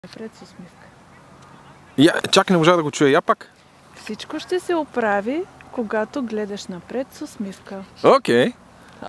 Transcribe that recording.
Напред с усмивка. Чак не можа да го чуя. Я пак. Всичко ще се оправи, когато гледаш напред с усмивка. Окей.